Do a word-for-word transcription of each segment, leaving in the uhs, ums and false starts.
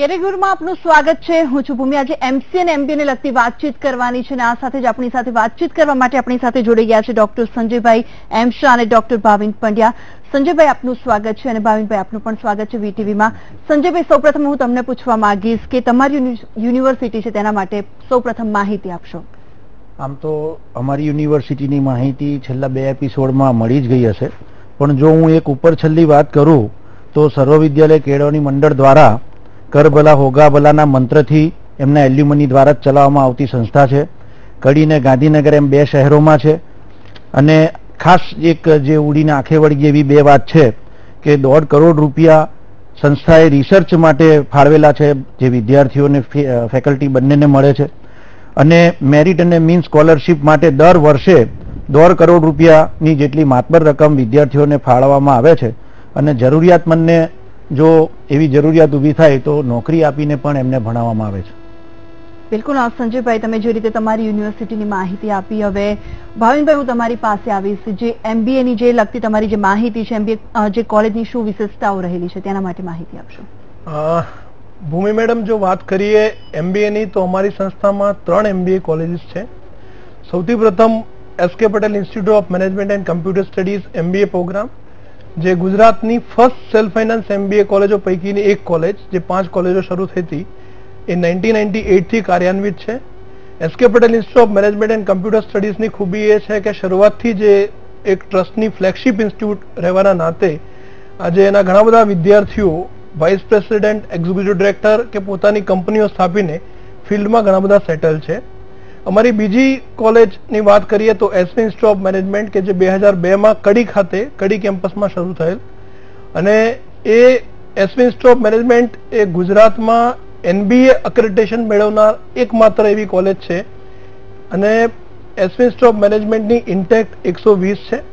કેરેગુરમાં આપનું સ્વાગત છે। હું છું ભૂમિ। આજે એમસીએ અને એમબીએ ને લગતી વાતચીત કરવાની છે અને આ સાથે જ આપણી સાથે વાતચીત કરવા માટે આપણી સાથે જોડાઈ ગયા છે ડોક્ટર સંજયભાઈ એમ શાહ અને ડોક્ટર ભાવિન પંડ્યા। સંજયભાઈ આપનું સ્વાગત છે અને ભાવિનભાઈ આપનું પણ સ્વાગત છે વીટીવીમાં। સંજયભાઈ, સૌપ્રથમ હું તમને પૂછવા માંગીશ કે તમારી યુનિવર્સિટી છે તેના માટે સૌપ્રથમ માહિતી આપશો। આમ તો અમારી યુનિવર્સિટીની માહિતી છેલ્લા બે એપિસોડમાં મળી જ ગઈ હશે, પણ જો હું એક ઉપર છેલ્લી વાત કરું તો સર્વ વિદ્યાલય કેળવણી મંડળ દ્વારા કર ભલા હોગા ભલાના મંત્રથી એમના એલ્યુમની દ્વારા જ ચલાવવામાં આવતી સંસ્થા છે। કડી અને ગાંધીનગર એમ બે શહેરોમાં છે અને ખાસ એક જે ઉડીને આંખે વળગી એવી બે વાત છે કે દોઢ કરોડ રૂપિયા સંસ્થાએ રિસર્ચ માટે ફાળવેલા છે, જે વિદ્યાર્થીઓને ફેકલ્ટી બંનેને મળે છે અને મેરિટ અને મીન સ્કોલરશીપ માટે દર વર્ષે દોઢ કરોડ રૂપિયાની જેટલી માતબર રકમ વિદ્યાર્થીઓને ફાળવવામાં આવે છે અને જરૂરિયાતમંદને જો એવી જરૂરિયાત ઊભી થાય તો નોકરી આપીને પણ એમને ભણાવવામાં આવે છે। બિલકુલ સંજયભાઈ, તમે જે રીતે તમારી યુનિવર્સિટીની માહિતી આપી, હવે ભાવિનભાઈ હું તમારી પાસે આવીશ। જે એમબીએ ની જે લગતી તમારી જે માહિતી છે, એમબીએ જે કોલેજની શું વિશેષતાઓ રહેલી છે તેના માટે માહિતી આપશો। ભૂમિ મેડમ, જો વાત કરીએ એમબીએ ની તો અમારી સંસ્થામાં ત્રણ એમબીએ કોલેજીસ છે। સૌથી પ્રથમ SK Patel institute of management and computer studies MBA program, જે ગુજરાતની ફર્સ્ટ સેલ્ફ ફાઇનાન્સ એમબીએ કોલેજો પૈકીની એક કોલેજ, જે પાંચ કોલેજો શરૂ થઈ હતી એ નાઇન્ટીન નાઇન્ટી એઇટ થી કાર્યાન્વિત છે। SK Patel institute of management and computer સ્ટડીઝની ખૂબી એ છે કે શરૂઆતથી જે એક ટ્રસ્ટની ફ્લેગશિપ ઇન્સ્ટિટ્યૂટ રહેવાના નાતે આજે એના ઘણા બધા વિદ્યાર્થીઓ વાઇસ પ્રેસિડેન્ટ, એક્ઝિક્યુટિવ ડિરેક્ટર કે પોતાની કંપનીઓ સ્થાપીને ફિલ્ડમાં ઘણા બધા સેટલ છે। અમારી બીજી કોલેજની વાત કરીએ તો એસપી ઇન્સ્ટિટ્યૂટ ઓફ મેનેજમેન્ટ, કે જે બે હજાર બે માં કડી ખાતે કડી કેમ્પસમાં શરૂ થયેલ અને એ એસપી ઇન્સ્ટિટ્યૂટ ઓફ મેનેજમેન્ટ એ ગુજરાતમાં એનબીએ અક્રેડિટેશન મેળવનાર એકમાત્ર એવી કોલેજ છે અને એસપી ઇન્સ્ટિટ્યૂટ ઓફ મેનેજમેન્ટની ઇન્ટેક એકસો વીસ છે।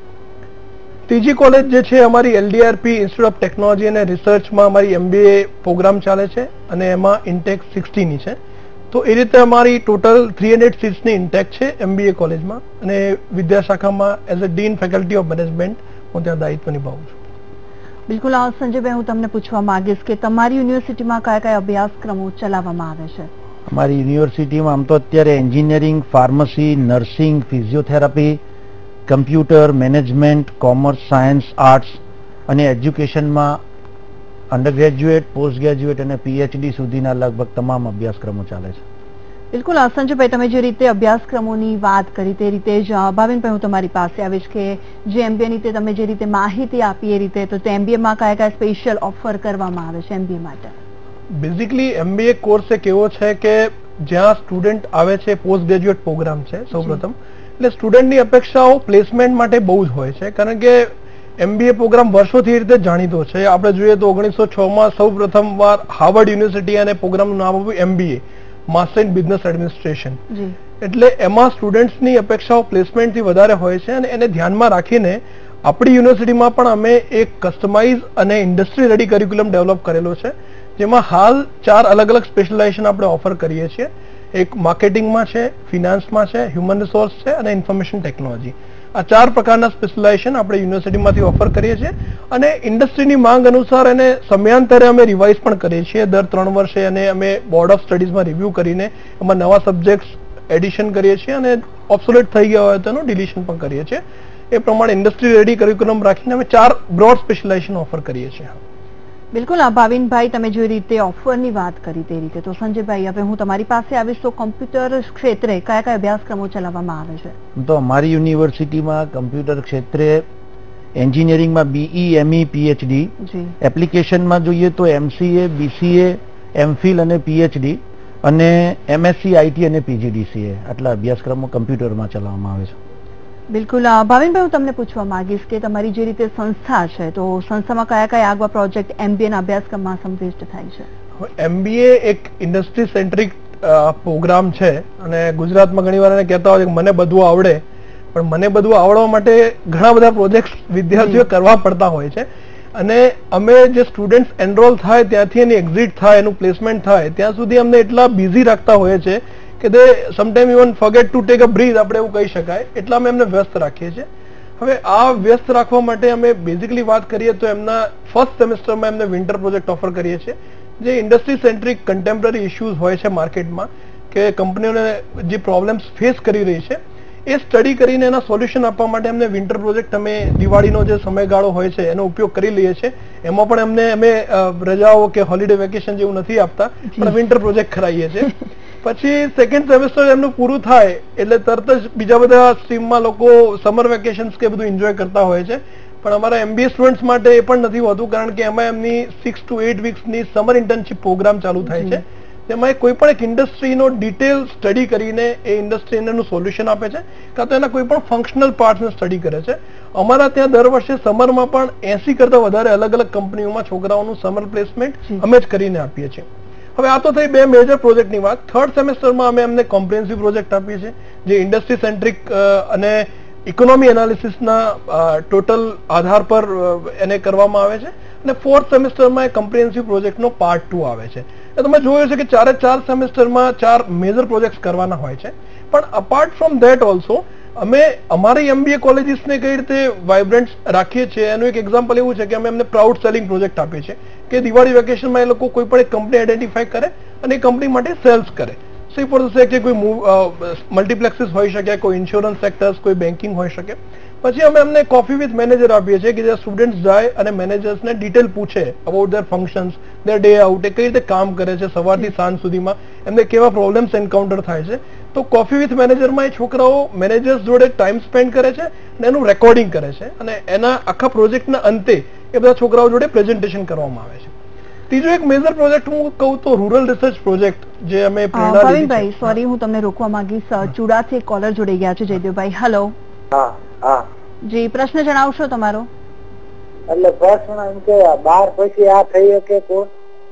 ત્રીજી કોલેજ જે છે અમારી એલડીઆરપી ઇન્સ્ટિટ્યૂટ ઓફ ટેકનોલોજી અને રિસર્ચમાં અમારી એમબીએ પ્રોગ્રામ ચાલે છે અને એમાં ઇન્ટેક સિક્સટી ની છે। તો એ રીતે અમારી ટોટલ થ્રી હંડ્રેડ સીટ્સની ઇન્ટેક છે એમબીએ કોલેજમાં અને વિદ્યાશાખામાં as a dean faculty of management હું ત્યાં દાયિત્વ નિભાવું છું। બિલકુલ સંજયભાઈ, હું તમને પૂછવા માંગીશ કે તમારી યુનિવર્સિટીમાં કયા કયા અભ્યાસક્રમો ચલાવવામાં આવે છે? અમારી યુનિવર્સિટીમાં આમ તો અત્યારે engineering, pharmacy, nursing, physiotherapy, computer, management, commerce, science, arts અને એજ્યુકેશનમાં અંડર ગ્રેજ્યુએટ, પોસ્ટ ગ્રેજ્યુએટ અને પીએચડી સુધીના લગભગ તમામ અભ્યાસક્રમો ચાલે છે। બિલકુલ સંજયભાઈ, તમે જે રીતે અભ્યાસક્રમોની વાત કરી તે રીતે જ ભાવિનભાઈ હું તમારી પાસે આવીશ કે જે એમબીએ ની તમે જે રીતે માહિતી આપી એ રીતે તો એમબીએમાં કયા કયા સ્પેશિયલ ઓફર કરવામાં આવે છે એમબીએ માટે? બેઝિકલી એમબીએ કોર્સ એક એવો છે કે જ્યાં સ્ટુડન્ટ આવે છે, પોસ્ટ ગ્રેજ્યુએટ પ્રોગ્રામ છે સૌપ્રથમ, એટલે સ્ટુડન્ટની અપેક્ષાઓ પ્લેસમેન્ટ માટે બહુ જ હોય છે કારણ કે એમબીએ પ્રોગ્રામ વર્ષોથી એ રીતે જાણીતો છે। આપણે જોઈએ તો ઓગણીસો છ માં સૌ પ્રથમ વાર હાર્વર્ડ યુનિવર્સિટી અને પ્રોગ્રામનું નામ આપ્યું MBA, master in business administration. એટલે એમાં સ્ટુડન્ટ્સની અપેક્ષાઓ પ્લેસમેન્ટથી વધારે હોય છે અને એને ધ્યાનમાં રાખીને આપણી યુનિવર્સિટીમાં પણ અમે એક કસ્ટમાઇઝ અને ઇન્ડસ્ટ્રી રેડી કરિક્યુલમ ડેવલપ કરેલો છે, જેમાં હાલ ચાર અલગ અલગ સ્પેશિયલાઇઝેશન આપણે ઓફર કરીએ છીએ। એક માર્કેટિંગમાં છે, ફિનાન્સમાં છે, હ્યુમન રિસોર્સ છે અને ઇન્ફોર્મેશન ટેકનોલોજી। આ ચાર પ્રકારના સ્પેશિયલાઇઝેશન આપણે યુનિવર્સિટીમાંથી ઓફર કરીએ છીએ અને ઇન્ડસ્ટ્રીની માંગ અનુસાર એને સમયાંતરે અમે રિવાઇઝ પણ કરીએ છીએ દર ત્રણ વર્ષે અને અમે બોર્ડ ઓફ સ્ટડીઝમાં રિવ્યુ કરીને એમાં નવા સબ્જેક્ટ્સ એડિશન કરીએ છીએ અને ઓબ્સોલેટ થઈ ગયા હોય તો એનું ડિલીશન પણ કરીએ છીએ। એ પ્રમાણે ઇન્ડસ્ટ્રી રેડી કરિક્યુલમ રાખીને અમે ચાર બ્રોડ સ્પેશિયલાઇઝેશન ઓફર કરીએ છીએ। બિલકુલ ભાવિનભાઈ, તમે જે રીતે ઓફરની વાત કરી તે રીતે તો સંજયભાઈ હવે હું તમારી પાસે આવીશ તો કોમ્પ્યુટર ક્ષેત્રે કયા કયા અભ્યાસક્રમો ચલાવવામાં આવે છે? તો અમારી યુનિવર્સિટીમાં કમ્પ્યુટર ક્ષેત્રે એન્જિનિયરિંગમાં બીઈ, એમઈ, પીએચડી, એપ્લિકેશનમાં જોઈએ તો એમસીએ, બીસીએ, એમફિલ અને પીએચડી અને એમએસસી આઈટી અને પીજીડીસીએ આટલા અભ્યાસક્રમો કમ્પ્યુટરમાં ચલાવવામાં આવે છે। બિલકુલ ભાવિનભાઈ, હું તમને પૂછવા માંગીશ કે તમારી જે રીતે સંસ્થા છે તો સંસ્થામાં કયા કયા આગવા પ્રોજેક્ટ એમબીએ ના અભ્યાસક્રમમાં સમાવિષ્ટ થાય છે? એમબીએ એક ઇન્ડસ્ટ્રી સેન્ટ્રિક પ્રોગ્રામ છે અને ગુજરાતમાં ઘણી વાર એને કહેતા હોય કે મને બધું આવડે, પણ મને બધું આવડવા માટે ઘણા બધા પ્રોજેક્ટ વિદ્યાર્થીઓ કરવા પડતા હોય છે અને અમે જે સ્ટુડન્ટ્સ એનરોલ થાય ત્યાંથી એની એક્ઝિટ થાય, એનું પ્લેસમેન્ટ થાય ત્યાં સુધી અમને એટલા બિઝી રાખતા હોય છે કે they sometime even forget to take a breath, આપણે એવું કહી શકાય, એટલા અમે એમને વ્યસ્ત રાખીએ છીએ। હવે આ વ્યસ્ત રાખવા માટે અમે બેઝિકલી વાત કરીએ તો એમના ફર્સ્ટ સેમેસ્ટરમાં એમને વિન્ટર પ્રોજેક્ટ ઓફર કરીએ છીએ, જે ઇન્ડસ્ટ્રી સેન્ટ્રિક કન્ટેમ્પરરી ઇશ્યુઝ હોય છે માર્કેટમાં, કે કંપનીઓને જે પ્રોબ્લેમ્સ ફેસ કરી રહી છે એ સ્ટડી કરીને એના સોલ્યુશન આપવા માટે અમને વિન્ટર પ્રોજેક્ટ, અમે દિવાળીનો જે સમયગાળો હોય છે એનો ઉપયોગ કરી લઈએ છીએ. એમાં પણ અમને અમે રજાઓ કે હોલિડે વેકેશન જેવું નથી આપતા, પણ વિન્ટર પ્રોજેક્ટ કરાવીએ છીએ. પછી સેકન્ડ સેમેસ્ટર એમનું પૂરું થાય એટલે તરત જ બીજા બધા સ્ટ્રીમમાં લોકો સમર વેકેશન્સ કે બધું એન્જોય કરતા હોય છે, પણ અમારા એમબીએ સ્ટુડન્ટ્સ માટે એ પણ નથી હોતું, કારણ કે એમાં એમની સિક્સ ટુ એટ વીક્સની સમર ઇન્ટર્નશીપ પ્રોગ્રામ ચાલુ થાય છે. તેમાં કોઈ પણ એક ઇન્ડસ્ટ્રીનો ડિટેલ સ્ટડી કરીને એ ઇન્ડસ્ટ્રીનું સોલ્યુશન આપે છે, કાં તો એના કોઈ પણ ફંક્શનલ પાર્ટ્સને સ્ટડી કરે છે. અમારા ત્યાં દર વર્ષે સમરમાં પણ એસી કરતા વધારે અલગ અલગ કંપનીઓમાં છોકરાઓનું સમર પ્લેસમેન્ટ અમે જ કરીને આપીએ છીએ. હવે આ તો થઈ બે મેજર પ્રોજેક્ટની વાત. થર્ડ સેમેસ્ટરમાં અમે એમને કોમ્પ્રિહેન્સિવ પ્રોજેક્ટ આપીએ છીએ, જે ઇન્ડસ્ટ્રી સેન્ટ્રિક અને ઇકોનોમી એનાલિસિસના ટોટલ આધાર પર એને કરવામાં આવે છે. અને ફોર્થ સેમેસ્ટરમાં એ કોમ્પ્રિહેન્સિવ પ્રોજેક્ટનો પાર્ટ ટુ આવે છે. એ તમે જોયું છે કે ચારે ચાર સેમેસ્ટરમાં ચાર મેજર પ્રોજેક્ટ કરવાના હોય છે. પણ અપાર્ટ ફ્રોમ ધેટ ઓલ્સો અમે અમારી એમબીએ કોલેજીસને કઈ રીતે વાઇબ્રન્ટ રાખીએ છીએ એનું એક એક્ઝામ્પલ એવું છે કે અમે એમને પ્રાઉડ સેલિંગ પ્રોજેક્ટ આપીએ છીએ, કે દિવાળી વેકેશનમાં એ લોકો કોઈ પણ એક કંપની આઈડેન્ટિફાઈ કરે અને એ કંપની માટે સેલ્સ કરે. સી ફોર ધ સેક કે કોઈ મલ્ટીપ્લેક્સીસ હોઈ શકે, કોઈ ઇન્સ્યોરન્સ સેક્ટર્સ, કોઈ બેન્કિંગ હોઈ શકે. પછી અમે એમને કોફી વિથ મેનેજર આપીએ છીએ, કે જ્યાં સ્ટુડન્ટ્સ જાય અને મેનેજર્સને ડિટેલ પૂછે about their functions, their day out, એ કઈ રીતે કામ કરે છે, સવારથી સાંજ સુધીમાં એમને કેવા પ્રોબ્લેમ્સ એન્કાઉન્ટર થાય છે. તો કોફી વિથ મેનેજરમાં એ છોકરાઓ મેનેજર્સ જોડે ટાઈમ સ્પેન્ડ કરે છે અને એનું રેકોર્ડિંગ કરે છે, અને એના આખા પ્રોજેક્ટના અંતે એ બધા છોકરાઓ જોડે પ્રેઝન્ટેશન કરવામાં આવે છે. ત્રીજો એક મેજર પ્રોજેક્ટ હું કહું તો રૂરલ રિસર્ચ પ્રોજેક્ટ, જે અમે ભાવિનભાઈ, સોરી હું તમને રોકવા માંગીશ, ચુડાથી કોલર જોડાઈ ગયા છે. જયદેવભાઈ, હેલો. હા હા જી, પ્રશ્ન જણાવશો તમારો? એટલે પ્રશ્ન એમ કે બાર પછી આ થઈ શકે કોર્સ?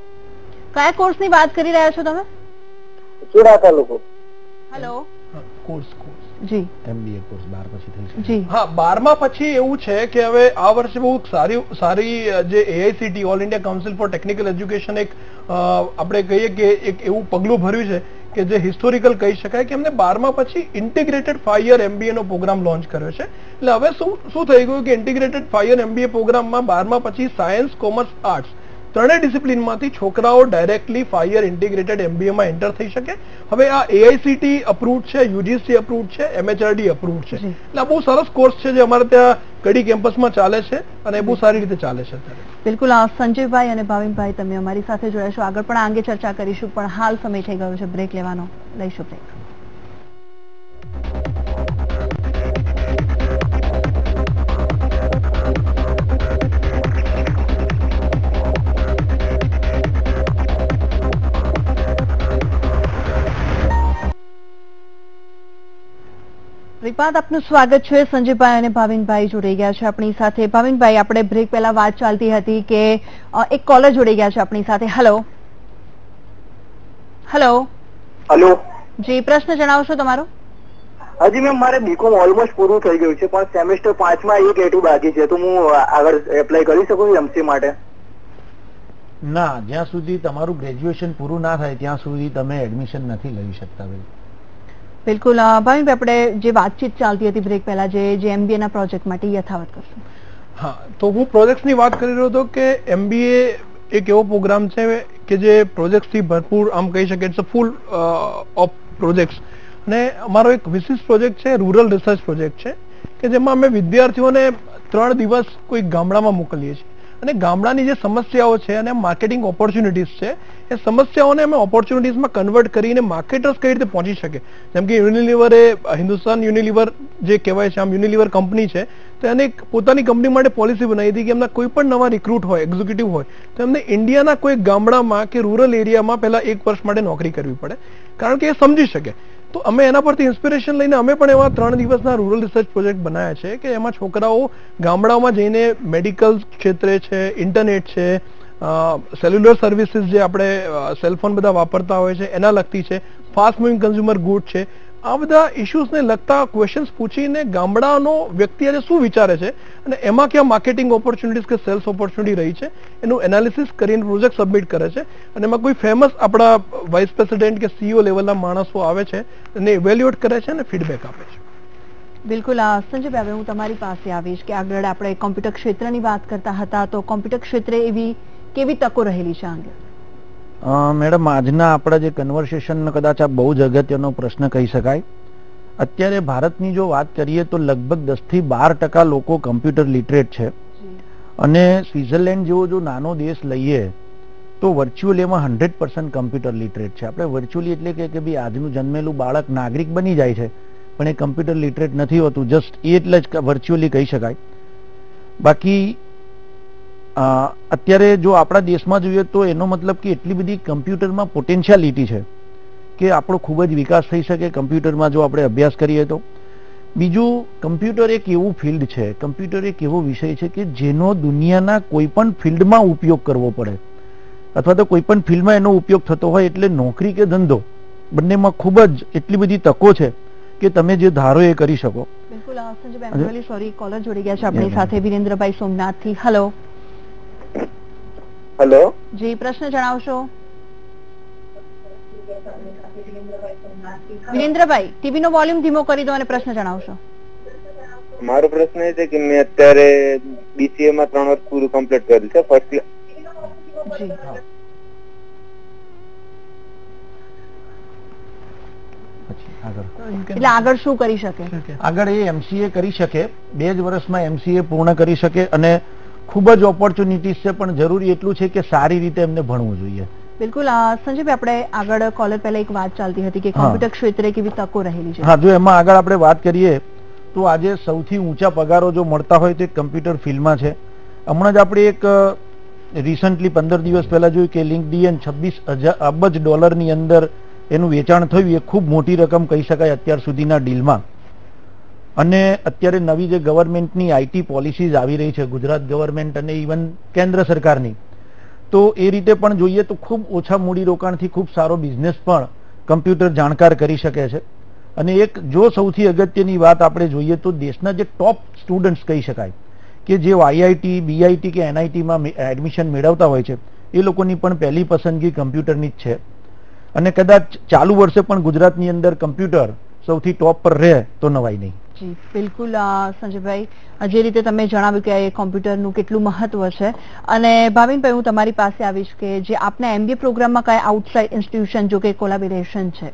કયા કોર્સની વાત કરી રહ્યા છો તમે? ચુડા તાલુકો. હેલો. કોર્સ કોર્સ જી, એમબીએ કોર્સ બાર પછી થઈ શકે. જી હા, બારમા પછી એવું છે કે હવે આ વર્ષે બહુ સારી સારી જે AICTE all India council for technical education એક આપણે કહીએ કે એક એવું પગલું ભર્યું છે કે જે હિસ્ટોરિકલ કહી શકાય, કે એમને બારમા પછી ઇન્ટિગ્રેટેડ ફાઈવ યર એમબીએ નો પ્રોગ્રામ લોન્ચ કર્યો છે. એટલે હવે શું શું થઈ ગયું કે ઇન્ટિગ્રેટેડ ફાઈવ યર એમબીએ પ્રોગ્રામમાં બારમા પછી સાયન્સ, કોમર્સ, આર્ટ્સ ત્રણેય ડિસિપ્લિનમાંથી છોકરાઓ ડાયરેક્ટલી ફાઈવ યર ઇન્ટિગ્રેટેડ એમબીએમાં એન્ટર થઈ શકે. હવે આ એઆઈસીટી અપ્રુવ્ડ છે, યુજીસી અપ્રુવ્ડ છે, એમએચઆરડી અપ્રુવ્ડ છે. એટલે આ બહુ સરસ કોર્સ છે જે અમારે ત્યાં કડી કેમ્પસમાં ચાલે છે અને બહુ સારી રીતે ચાલે છે અત્યારે. બિલકુલ. સંજયભાઈ અને ભાવિનભાઈ, તમે અમારી સાથે જોડાશો, આગળ પણ આ અંગે ચર્ચા કરીશું, પણ હાલ સમય થઈ ગયો છે બ્રેક લેવાનો. લઈશું બ્રેક. શ્રીપાદ, આપનું સ્વાગત છે. સંજયભાઈ અને ભાવિનભાઈ જોડાઈ ગયા છે આપણી સાથે. ભાવિનભાઈ, આપણે બ્રેક પહેલા વાત ચાલતી હતી કે એક કોલર જોડાઈ ગયા છે આપણી સાથે. હેલો. હેલો. હેલો. જી, પ્રશ્ન જણાવશો તમારો? હજી મેમ મારે બીકોમ ઓલમોસ્ટ પૂરું થઈ ગયું છે, પણ સેમેસ્ટર પાંચમાં એક એટું બાકી છે, તો હું આગળ એપ્લાય કરી શકું છું એમસી માટે? ના, જ્યાં સુધી તમારું ગ્રેજ્યુએશન પૂરું ના થાય ત્યાં સુધી તમે એડમિશન નથી લઈ શકતા. ભાઈ બિલકુલ. ભાવિનભાઈ, આપણે જે વાતચીત ચાલતી હતી બ્રેક પહેલા, જે જે એમબીએ ના પ્રોજેક્ટ માટે યથાવત કરશું. હા, તો હું પ્રોજેક્ટ્સની વાત કરી રહ્યો હતો કે એમબીએ એક એવો પ્રોગ્રામ છે કે જે પ્રોજેક્ટ્સથી ભરપૂર, આમ કહી શકે it's a full of projects. અને અમારો એક વિશિષ્ટ પ્રોજેક્ટ છે રૂરલ રિસર્ચ પ્રોજેક્ટ છે, કે જેમાં અમે વિદ્યાર્થીઓને ત્રણ દિવસ કોઈ ગામડામાં મોકલીએ છીએ અને ગામડાની જે સમસ્યાઓ છે અને માર્કેટિંગ ઓપોર્ચ્યુનિટીઝ છે એ સમસ્યાઓને અમે ઓપોર્ચ્યુનિટીઝમાં કન્વર્ટ કરીને માર્કેટર્સ કઈ રીતે પહોંચી શકે. જેમ કે યુનિલિવર એ હિન્દુસ્તાન યુનિલિવર જે કહેવાય છે, આમ યુનિલિવર કંપની છે, તો એને પોતાની કંપની માટે પોલિસી બનાવી હતી કે એમના કોઈ પણ નવા રિક્રુટ હોય, એક્ઝિક્યુટિવ હોય, તો એમને ઇન્ડિયાના કોઈ ગામડામાં કે રૂરલ એરિયામાં પહેલા એક વર્ષ માટે નોકરી કરવી પડે, કારણ કે એ સમજી શકે. તો અમે એના પરથી ઇન્સ્પિરેશન લઈને અમે પણ એવા ત્રણ દિવસના રૂરલ રિસર્ચ પ્રોજેક્ટ બનાવ્યા છે કે એમાં છોકરાઓ ગામડાઓમાં જઈને મેડિકલ ક્ષેત્રે છે, ઇન્ટરનેટ છે, સેલ્યુલર સર્વિસીસ જે આપણે સેલફોન બધા વાપરતા હોય છે એના લગતી છે, ફાસ્ટ મૂવિંગ કન્ઝ્યુમર ગુડ છે, આ બધા ઇશ્યુઝને લગતા ક્વેશ્ચન્સ પૂછીને ગામડાનો વ્યક્તિ આજે શું વિચારે છે અને એમાં ક્યાં માર્કેટિંગ ઓપોર્ચ્યુનિટીઝ કે સેલ્સ ઓપોર્ચ્યુનિટી રહી છે એનું એનાલિસિસ કરીને પ્રોજેક્ટ સબમિટ કરે છે. અને એમાં કોઈ ફેમસ આપણા વાઇસ પ્રેસિડેન્ટ કે સીઈઓ લેવલના માણસો આવે છે અને ઇવેલ્યુએટ કરે છે અને ફીડબેક આપે છે. બિલકુલ. સંજયભાઈ, હવે હું તમારી પાસે આવીશ કે આગળ આપણે કોમ્પ્યુટર ક્ષેત્રની વાત કરતા હતા, તો કોમ્પ્યુટર ક્ષેત્રે એવી કેવી તકો રહેલી છે અંગે? મેડમ, આજના આપણા જે કન્વર્સેશન કદાચ આ બહુ જ અગત્યનો પ્રશ્ન કહી શકાય. અત્યારે ભારતની જો વાત કરીએ તો લગભગ દસ થી બાર ટકા લોકો કમ્પ્યુટર લિટરેટ છે, અને સ્વિટ્ઝરલેન્ડ જેવો જો નાનો દેશ લઈએ તો વર્ચ્યુઅલી એમાં હંડ્રેડ પર્સન્ટ કમ્પ્યુટર લિટરેટ છે. આપણે વર્ચ્યુઅલી એટલે કે કે ભાઈ આજનું જન્મેલું બાળક નાગરિક બની જાય છે, પણ એ કમ્પ્યુટર લિટરેટ નથી હોતું. જસ્ટ એ એટલે જ વર્ચ્યુઅલી કહી શકાય. બાકી અત્યારે જો આપણા દેશમાં જોઈએ તો એનો મતલબ કે એટલી બધી કમ્પ્યુટરમાં પોટેન્શિયાલિટી છે કે આપણો ખૂબ જ વિકાસ થઈ શકે કમ્પ્યુટરમાં જો આપણે અભ્યાસ કરીએ તો. બીજું, કમ્પ્યુટર એક એવું ફિલ્ડ છે, કમ્પ્યુટર એક એવો વિષય છે કે જેનો દુનિયાના કોઈ પણ ફિલ્ડમાં ઉપયોગ કરવો પડે અથવા તો કોઈ પણ ફિલ્ડમાં એનો ઉપયોગ થતો હોય, એટલે નોકરી કે ધંધો બંનેમાં ખૂબ જ એટલી બધી તકો છે કે તમે જે ધારો એ કરી શકો. બિલકુલ. સંજયભાઈ, સોરી, કોલર જોડી ગયા છે આપણી સાથે, વિરેન્દ્રભાઈ સોમનાથથી. હેલો. હેલો જી, પ્રશ્ન જણાવશો. વિરેન્દ્રભાઈ, ટીવી નો વોલ્યુમ ધીમો કરી દો અને પ્રશ્ન જણાવશો. મારો પ્રશ્ન એ છે કે મેં અત્યારે બીસીએ માં ત્રણ વર્ષ પૂરું કમ્પ્લીટ કર્યું છે, ફર્સ્ટ જી. એટલે આગળ શું કરી શકે? આગળ એ એમસીએ કરી શકે, બે જ વર્ષમાં એમસીએ પૂર્ણ કરી શકે, અને ખૂબ જ ઓપોર્ચ્યુનિટીઝ છે, પણ જરૂરી એટલું છે કે સારી રીતે એમને ભણવું જોઈએ. બિલકુલ. સંજયભાઈ, આપણે આગળ કોલર પહેલા એક વાત ચાલતી હતી કે કોમ્પ્યુટર ક્ષેત્રે કેવી તકો રહેલી છે. હા, જો એમાં આગળ આપણે વાત કરીએ તો આજે સૌથી ઊંચા પગારો જો મળતા હોય તો કમ્પ્યુટર ફિલ્ડમાં છે. હમણાં જ આપણે એક રિસન્ટલી પંદર દિવસ પહેલા જોયું કે લિંક્ડઇન છવ્વીસ હજાર અબજ ડોલરની અંદર એનું વેચાણ થયું. એ ખૂબ મોટી રકમ કહી શકાય અત્યાર સુધીના ડીલમાં. અને અત્યારે નવી જે ગવર્મેન્ટની આઈટી પોલિસીઝ આવી રહી છે, ગુજરાત ગવર્મેન્ટ અને ઇવન કેન્દ્ર સરકારની, તો એ રીતે પણ જોઈએ તો ખૂબ ઓછા મૂડીરોકાણથી ખૂબ સારો બિઝનેસ પણ કમ્પ્યુટર જાણકાર કરી શકે છે. અને એક જો સૌથી અગત્યની વાત આપણે જોઈએ તો દેશના જે ટોપ સ્ટુડન્ટ્સ કહી શકાય કે જે આઈઆઈટી, બીઆઈટી કે એનઆઈટીમાં એડમિશન મેળવતા હોય છે, એ લોકોની પણ પહેલી પસંદગી કમ્પ્યુટરની જ છે. અને કદાચ ચાલુ વર્ષે પણ ગુજરાતની અંદર કમ્પ્યુટર સૌથી ટોપ પર રહે તો નવાઈ નહીં. જી બિલકુલ. સંજયભાઈ, જે રીતે તમે જણાવ્યું કે કોમ્પ્યુટરનું કેટલું મહત્વ છે, અને ભાવિનભાઈ, હું તમારી પાસે આવીશ કે જે આપના એમબીએ પ્રોગ્રામમાં કઈ આઉટસાઇડ ઇન્સ્ટિટ્યુશન જો કે કોલેબોરેશન છે?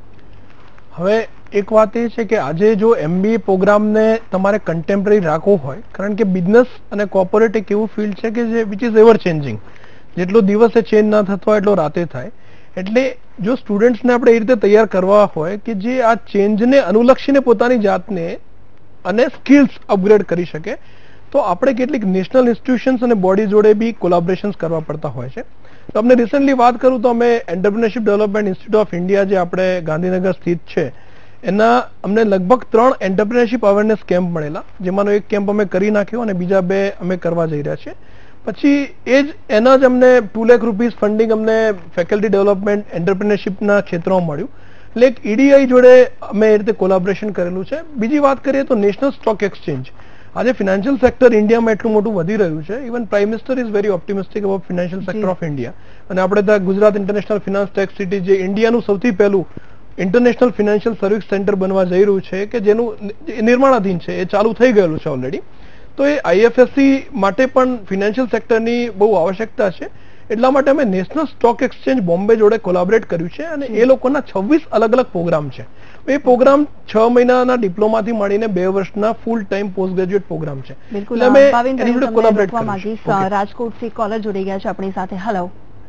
હવે એક વાત એ છે કે આજે જો એમબીએ પ્રોગ્રામને તમારે કન્ટેમ્પરરી રાખવું હોય, કારણ કે બિઝનેસ અને કોર્પોરેટ એક એવું ફિલ્ડ છે કે જે વિચ ઇઝ એવર ચેન્જિંગ, જેટલો દિવસે ચેન્જ ના થતો હોય એટલો રાતે થાય. એટલે જો સ્ટુડન્ટ્સને આપણે એ રીતે તૈયાર કરવા હોય કે જે આ ચેન્જને અનુલક્ષીને પોતાની જાતને અને સ્કિલ્સ અપગ્રેડ કરી શકે, તો આપણે કેટલીક નેશનલ ઇન્સ્ટિટ્યુશન્સ અને બોડી જોડે બી કોલાબોરેશન્સ કરવા પડતા હોય છે. તો અમને રિસન્ટલી વાત કરું તો અમે entrepreneurship development institute of India જે આપણે ગાંધીનગર સ્થિત છે, એના અમને લગભગ ત્રણ એન્ટરપ્રિન્યોરશિપ અવેરનેસ કેમ્પ મળેલા, જેમાંનો એક કેમ્પ અમે કરી નાખ્યો અને બીજા બે અમે કરવા જઈ રહ્યા છીએ. પછી એ જ એના જ અમને ટુ લાખ રૂપીઝ ફંડિંગ અમને ફેકલ્ટી ડેવલપમેન્ટ એન્ટરપ્રિન્યોરશિપના ક્ષેત્રમાં મળ્યું. એટલે એક ઈડીઆઈ જોડે અમે એ રીતે કોલાબોરેશન કરેલું છે. બીજી વાત કરીએ તો નેશનલ સ્ટોક એક્સચેન્જ, આજે ફિનાન્શિયલ સેક્ટર ઇન્ડિયામાં એટલું મોટું વધી રહ્યું છે. Even prime minister is very optimistic about financial sector of India. અને આપણે ત્યાં Gujarat international finance tech city, જે ઇન્ડિયાનું સૌથી પહેલું ઇન્ટરનેશનલ ફિનાન્શિયલ સર્વિસ સેન્ટર બનવા જઈ રહ્યું છે, કે જેનું નિર્માણાધીન છે, એ ચાલુ થઈ ગયેલું છે ઓલરેડી. તો એ આઈએફએસસી માટે પણ ફિનાન્શિયલ સેક્ટરની બહુ આવશ્યકતા છે. એટલા માટે અમે નેશનલ સ્ટોક એક્સચેન્જ બોમ્બે જોડે કોલાબોરેટ કર્યું છે, અને એ લોકોના છવ્વીસ અલગ અલગ પ્રોગ્રામ છે. એ પ્રોગ્રામ છ મહિનાના ડિપ્લોમાથી માંડીને બે વર્ષના full time post graduate program છે. બિલકુલ. એની જોડે કોલાબોરેટ કરવા માંગીશ. રાજકોટથી કોલર જોડી ગયા છે આપણી સાથે. હેલો.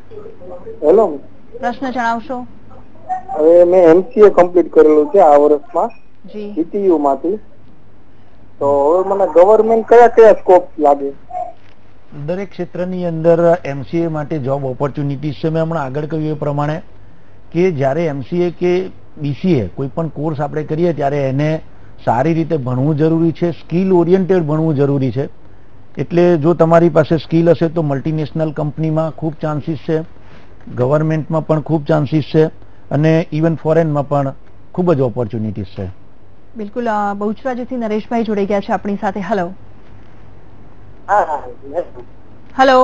હેલો. પ્રશ્ન જણાવશો. હવે મેં એમસીએ કમ્પ્લીટ કરેલું છે આ વર્ષમાં જી જીટીયુ માંથી. તો હવે મને ગવર્મેન્ટ કયા કયા સ્કોપ લાગે? દરેક ક્ષેત્રની અંદર એમસીએ માટે જોબ ઓપોર્ચ્યુનિટીઝ છે. મેં હમણાં આગળ કહ્યું એ પ્રમાણે કે જ્યારે એમસીએ કે બીસીએ કોઈ પણ કોર્સ આપણે કરીએ ત્યારે એને સારી રીતે ભણવું જરૂરી છે, સ્કિલ ઓરિએન્ટેડ ભણવું જરૂરી છે. એટલે જો તમારી પાસે સ્કિલ હશે તો મલ્ટીનેશનલ કંપનીમાં ખૂબ ચાન્સીસ છે, ગવર્મેન્ટમાં પણ ખૂબ ચાન્સીસ છે, અને ઇવન ફોરેનમાં પણ ખૂબ જ ઓપોર્ચ્યુનિટીઝ છે. બિલકુલ. બહુચરાજીથી નરેશભાઈ જોડાઈ ગયા છે આપણી સાથે. હેલો. હેલો.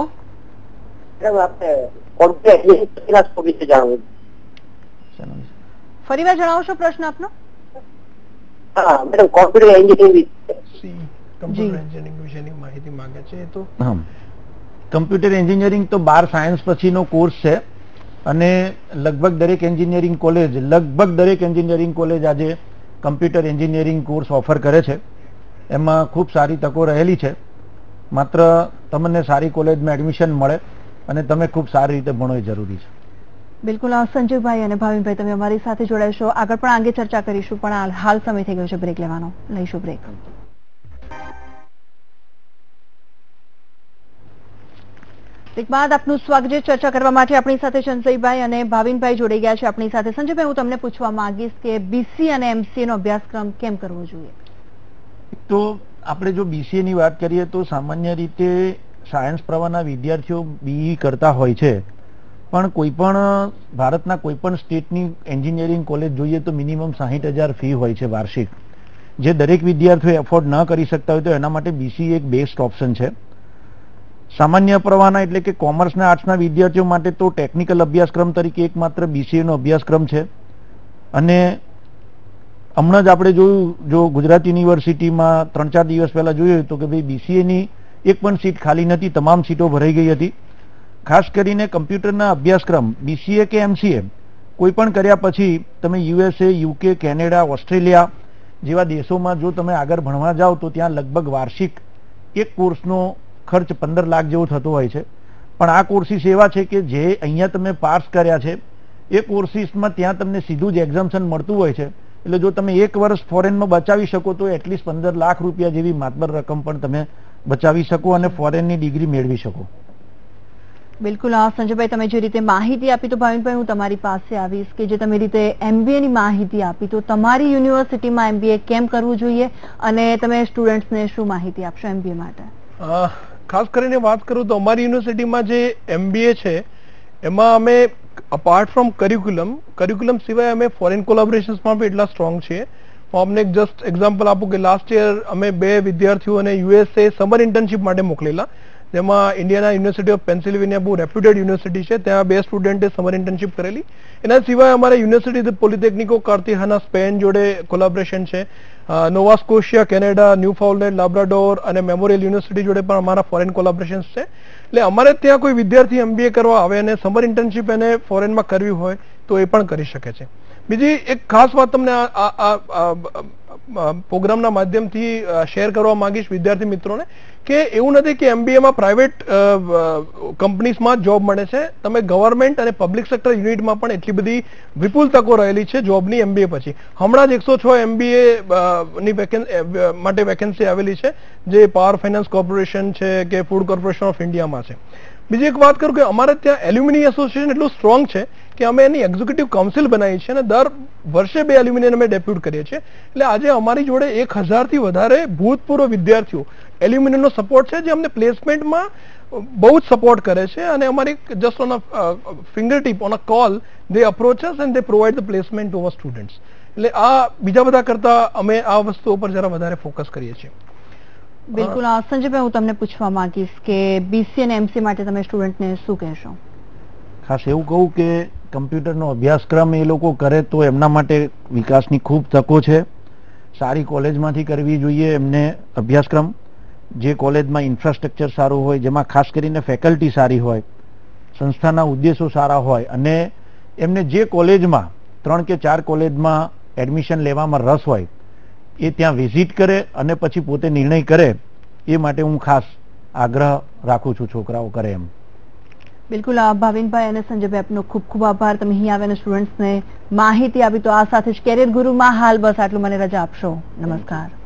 ફરી વાર જણાવશો પ્રશ્ન આપનો? હા madam, computer engineering computer engineering વિશેની માહિતી માંગે છે. તો હા, કમ્પ્યુટર એન્જિનિયરિંગ તો બાર સાયન્સ પછીનો કોર્સ છે, અને લગભગ દરેક એન્જિનિયરિંગ કોલેજ લગભગ દરેક એન્જિનિયરિંગ કોલેજ આજે કમ્પ્યુટર એન્જિનિયરિંગ કોર્સ ઓફર કરે છે. એમાં ખૂબ સારી તકો રહેલી છે. માત્ર તમને સારી કોલેજમાં એડમિશન મળે અને તમે ખૂબ સારી રીતે ભણો એ જરૂરી છે. બિલકુલ. સંજીવભાઈ અને ભાવિનભાઈ, તમે અમારી સાથે જોડાશો, આગળ પણ અંગે ચર્ચા કરીશું, પણ હાલ સમય થઈ ગયો છે બ્રેક લેવાનો. લઈશું બ્રેક. એક બાદ આપનું સ્વાગત છે. ચર્ચા કરવા માટે આપણી સાથે સંજયભાઈ અને ભાવિનભાઈ જોડાઈ ગયા છે આપણી સાથે. સંજયભાઈ, હું તમને પૂછવા માંગીશ કે બીસીએ અને એમસીએ નો અભ્યાસક્રમ કેમ કરવો જોઈએ? તો આપણે જો બીસીએ ની વાત કરીએ તો સામાન્ય રીતે સાયન્સ પ્રવાહના વિદ્યાર્થીઓ બીઈ કરતા હોય છે, પણ કોઈ પણ ભારતના કોઈ પણ સ્ટેટની એન્જિનિયરિંગ કોલેજ જોઈએ તો મિનિમમ સાહીઠ હજાર ફી હોય છે વાર્ષિક, જે દરેક વિદ્યાર્થીઓ એફોર્ડ ન કરી શકતા હોય તો એના માટે બીસીએ એક બેસ્ટ ઓપ્શન છે. સામાન્ય પ્રવાહના એટલે કે કોમર્સના આર્ટ્સના વિદ્યાર્થીઓ માટે તો ટેકનિકલ અભ્યાસક્રમ તરીકે એકમાત્ર બીસીએ નો અભ્યાસક્રમ છે. અને હમણાં જ આપણે જોયું, જો ગુજરાત યુનિવર્સિટીમાં ત્રણ ચાર દિવસ પહેલા જોયું તો કે ભાઈ બીસીએ ની એક પણ સીટ ખાલી નથી, તમામ સીટો ભરાઈ ગઈ હતી. ખાસ કરીને કમ્પ્યુટરના અભ્યાસક્રમ બીસીએ કે એમસીએ કોઈ પણ કર્યા પછી તમે યુએસએ, યુકે, કેનેડા, ઓસ્ટ્રેલિયા જેવા દેશોમાં જો તમે આગળ ભણવા જાઓ તો ત્યાં લગભગ વાર્ષિક એક કોર્સનો ખર્ચ પંદર લાખ જેવો થતો હોય છે. પણ આ કોર્સીસ એવા છે કે જે અહીંયા તમે પાસ કર્યા છે એ કોર્સીસમાં ત્યાં તમને સીધું જ એક્ઝામ્શન મળતું હોય છે. એટલે જો તમે એક વર્ષ ફોરેનમાં બચાવી શકો તો એટલીસ્ટ પંદર લાખ રૂપિયા જેવી માતબર રકમ પણ તમે બચાવી શકો અને ફોરેનની ડિગ્રી મેળવી શકો. બિલકુલ. સંજયભાઈ, તમે જે રીતે માહિતી આપી, તો ભાવિનભાઈ હું તમારી પાસે આવીશ કે જે તમે રીતે એમબીએ ની માહિતી આપી, તો તમારી યુનિવર્સિટીમાં એમબીએ કેમ કરવું જોઈએ અને તમે સ્ટુડન્ટ્સને શું માહિતી આપશો એમબીએ માટે? ખાસ કરીને વાત કરું તો અમારી યુનિવર્સિટીમાં જે એમબીએ છે એમાં અમે અપાર્ટ ફ્રોમ કરિક્યુલમ કરિક્યુલમ સિવાય અમે ફોરેન કોલેબોરેશન્સમાં પણ એટલા સ્ટ્રોંગ છીએ. હું આપને એક જસ્ટ એક્ઝામ્પલ આપું કે લાસ્ટ યર અમે બે વિદ્યાર્થીઓને યુએસએ સમર ઇન્ટર્નશીપ માટે મોકલેલા, જેમાં ઇન્ડિયાના યુનિવર્સિટી ઓફ પેન્સિલ્વેનિયા બહુ રેપ્યુટેડ યુનિવર્સિટી છે, ત્યાં બે સ્ટુડન્ટે સમર ઇન્ટર્નશીપ કરેલી. એના સિવાય અમારે યુનિવર્સિટી પોલિટેકનિકો કાર્તિહાના સ્પેન જોડે કોલાબોરેશન છે. Nova Scotia Canada, Newfoundland, Labrador અને મેમોરિયલ યુનિવર્સિટી જોડે પણ અમારા ફોરેન કોલાબોરેશન્સ છે. એટલે અમારે ત્યાં કોઈ વિદ્યાર્થી એમબીએ કરવા આવે અને સમર ઇન્ટર્નશીપ એને ફોરેનમાં કરવી હોય તો એ પણ કરી શકે છે. બીજી એક ખાસ વાત તમને આ પ્રોગ્રામના માધ્યમથી શેર કરવા માંગીશ વિદ્યાર્થી મિત્રોને કે એવું નથી કે એમબીએમાં પ્રાઇવેટ કંપનીઝમાં જોબ મળે છે. તમે ગવર્મેન્ટ અને પબ્લિક સેક્ટર યુનિટમાં પણ એટલી બધી વિપુલ તકો રહેલી છે જોબની એમબીએ પછી. હમણાં જ એકસો છ એમબીએ ની માટે વેકેન્સી આવેલી છે, જે પાવર ફાઇનાન્સ કોર્પોરેશન છે કે ફૂડ કોર્પોરેશન ઓફ ઇન્ડિયામાં છે. બીજી એક વાત કરું કે અમારે ત્યાં એલ્યુમિની એસોસિએશન એટલું સ્ટ્રોંગ છે કે અમે એની એક્ઝિક્યુટિવ કાઉન્સિલ બનાવી છે અને દર વર્ષે બે એલ્યુમિનિયન અમે ડેપ્યુટ કરીએ છીએ. એટલે આજે અમારી જોડે એક હજારથી વધારે ભૂતપૂર્વ વિદ્યાર્થીઓ એલ્યુમિનિયમનો સપોર્ટ છે, જે અમને પ્લેસમેન્ટમાં બહુ જ સપોર્ટ કરે છે. અને અમારી just on a finger tip on a call they approach us and they provide the placement to our students. એટલે આ બીજા બધા કરતા અમે આ વસ્તુ ઉપર જરા વધારે ફોકસ કરીએ છીએ. બિલકુલ. સંજયભાઈ, હું તમને પૂછવા માંગીશ કે બીસીએ અને એમસીએ માટે તમે સ્ટુડન્ટને શું કહેશો? ખાસ એવું કહું કે કમ્પ્યુટરનો અભ્યાસક્રમ એ લોકો કરે તો એમના માટે વિકાસની ખૂબ તકો છે. સારી કોલેજમાંથી કરવી જોઈએ એમને અભ્યાસક્રમ, જે કોલેજમાં ઇન્ફ્રાસ્ટ્રક્ચર સારું હોય, જેમાં ખાસ કરીને ફેકલ્ટી સારી હોય, સંસ્થાના ઉદ્દેશો સારા હોય અને એમને જે કોલેજમાં ત્રણ કે ચાર કોલેજમાં એડમિશન લેવામાં રસ હોય એ ત્યાં વિઝિટ કરે અને પછી પોતે નિર્ણય કરે, એ માટે હું ખાસ આગ્રહ રાખું છું છોકરાઓ કરે એમ. બિલકુલ. ભાવિનભાઈ અને સંજયભાઈ, આપનો ખૂબ ખૂબ આભાર. તમે અહીં આવીને સ્ટુડન્ટ્સને માહિતી આપી. તો આ સાથે જ કેરિયર ગુરુમાં હાલ બસ આટલું. મને રજા આપશો. નમસ્કાર.